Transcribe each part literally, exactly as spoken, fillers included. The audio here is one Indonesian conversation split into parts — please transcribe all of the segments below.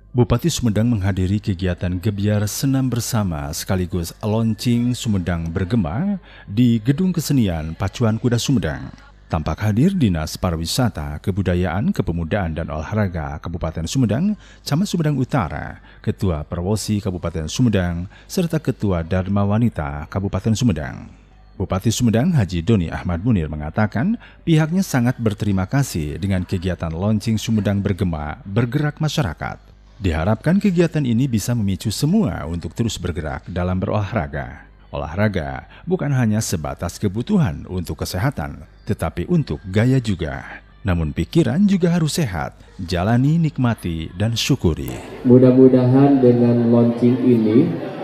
Bupati Sumedang menghadiri kegiatan Gebyar Senam Bersama sekaligus launching Sumedang Bergema di Gedung Kesenian Pacuan Kuda Sumedang. Tampak hadir Dinas Pariwisata, Kebudayaan, Kepemudaan, dan Olahraga Kabupaten Sumedang, Camat Sumedang Utara, Ketua Perwosi Kabupaten Sumedang, serta Ketua Dharma Wanita Kabupaten Sumedang. Bupati Sumedang Haji Doni Ahmad Munir mengatakan pihaknya sangat berterima kasih dengan kegiatan launching Sumedang Bergema Bergerak Masyarakat. Diharapkan kegiatan ini bisa memicu semua untuk terus bergerak dalam berolahraga. Olahraga bukan hanya sebatas kebutuhan untuk kesehatan, tetapi untuk gaya juga. Namun pikiran juga harus sehat, jalani, nikmati, dan syukuri. Mudah-mudahan dengan launching ini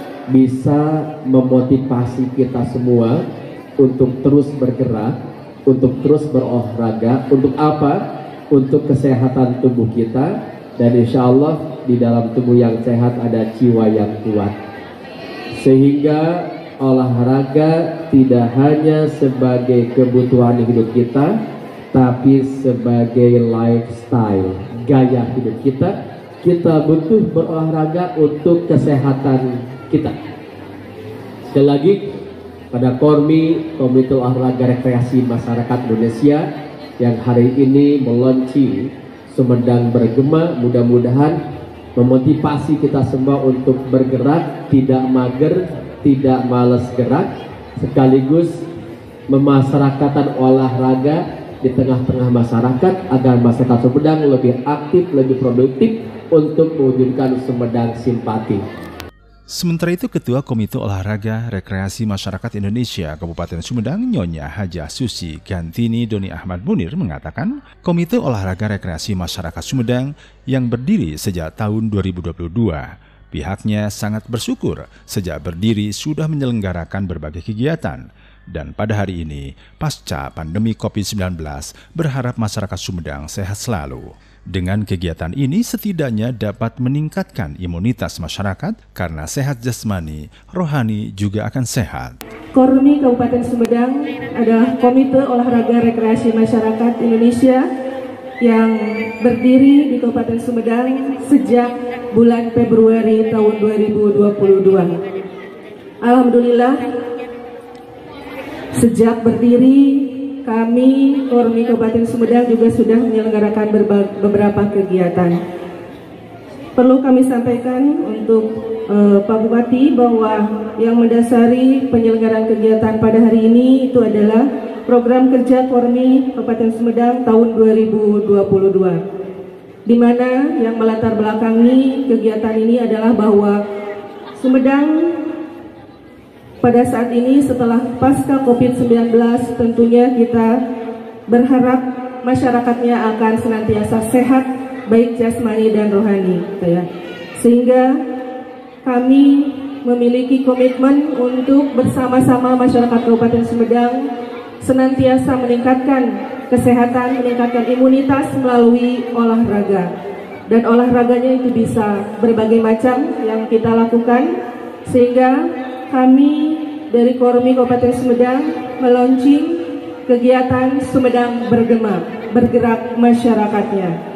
bisa memotivasi kita semua untuk terus bergerak, untuk terus berolahraga. Untuk apa? Untuk kesehatan tubuh kita, dan insya Allah di dalam tubuh yang sehat ada jiwa yang kuat. Sehingga olahraga tidak hanya sebagai kebutuhan hidup kita, tapi sebagai lifestyle, gaya hidup kita. Kita butuh berolahraga untuk kesehatan kita. Sekali lagi, pada Kormi, Komite Olahraga Rekreasi Masyarakat Indonesia yang hari ini meluncurkan Sumedang Bergema, mudah-mudahan memotivasi kita semua untuk bergerak, tidak mager, tidak malas gerak, sekaligus memasyarakatkan olahraga di tengah-tengah masyarakat agar masyarakat Sumedang lebih aktif, lebih produktif untuk mewujudkan Sumedang Simpati. Sementara itu, Ketua Komite Olahraga Rekreasi Masyarakat Indonesia Kabupaten Sumedang, Nyonya Hajah Susi Gantini Doni Ahmad Munir mengatakan, Komite Olahraga Rekreasi Masyarakat Sumedang yang berdiri sejak tahun dua ribu dua puluh dua, pihaknya sangat bersyukur sejak berdiri sudah menyelenggarakan berbagai kegiatan. Dan pada hari ini, pasca pandemi covid sembilan belas, berharap masyarakat Sumedang sehat selalu. Dengan kegiatan ini setidaknya dapat meningkatkan imunitas masyarakat karena sehat jasmani, rohani juga akan sehat. Kormi Kabupaten Sumedang adalah Komite Olahraga Rekreasi Masyarakat Indonesia yang berdiri di Kabupaten Sumedang sejak bulan Februari tahun dua ribu dua puluh dua. Alhamdulillah, sejak berdiri kami, Kormi Kabupaten Sumedang juga sudah menyelenggarakan beberapa kegiatan. Perlu kami sampaikan untuk uh, Pak Bupati bahwa yang mendasari penyelenggaraan kegiatan pada hari ini itu adalah program kerja Kormi Kabupaten Sumedang tahun dua ribu dua puluh dua. Di mana yang melatar belakangi kegiatan ini adalah bahwa Sumedang pada saat ini setelah pasca covid sembilan belas tentunya kita berharap masyarakatnya akan senantiasa sehat baik jasmani dan rohani, ya. Sehingga kami memiliki komitmen untuk bersama-sama masyarakat Kabupaten Sumedang senantiasa meningkatkan kesehatan, meningkatkan imunitas melalui olahraga. Dan olahraganya itu bisa berbagai macam yang kita lakukan, sehingga kami dari Kormi Kabupaten Sumedang meluncurkan kegiatan Sumedang Bergema, bergerak masyarakatnya.